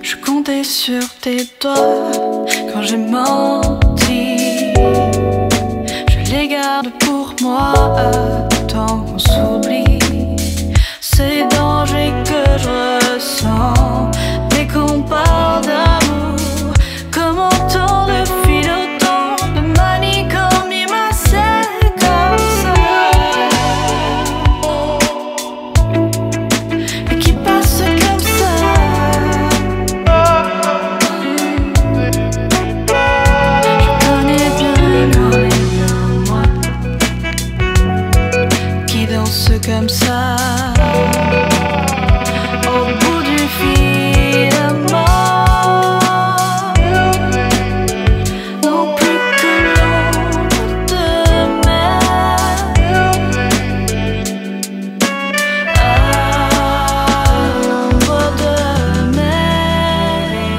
Je comptais sur tes doigts quand j'ai menti. Je les garde pour moi tant qu'on s'oublie. Ces dangers que je ressens dès qu'on parle d'amour. Comment tant de fil, autant de manicomie, ma c'est comme ça. Et qui passe comme ça. Je connais bien moi qui danse comme ça. Au bout du fil à mort, non plus que l'ombre de mer. L'ombre de mer.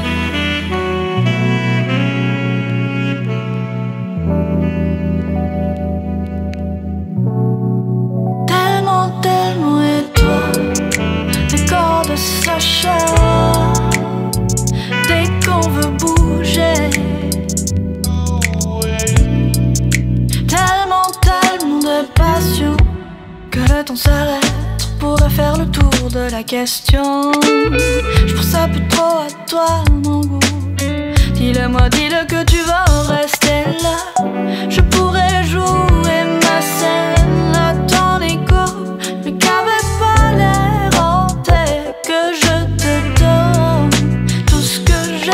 Tellement, tellement et toi, des cordes s'acharnent dès qu'on veut bouger. Tellement, tellement de passion que le temps s'arrête. On pourrait faire le tour de la question. Je pense un peu trop à toi, mon goût. Dis-le-moi, dis-le que tu vas rester là. Je pourrais jouer ma scène à ton écho, mais qu'avait pas l'air en tête que je te donne tout ce que j'ai.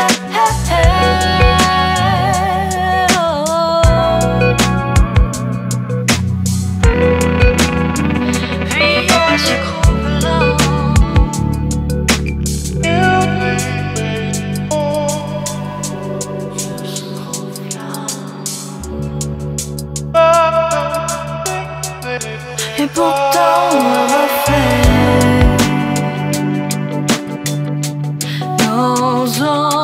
Village gros et pourtant on refait nos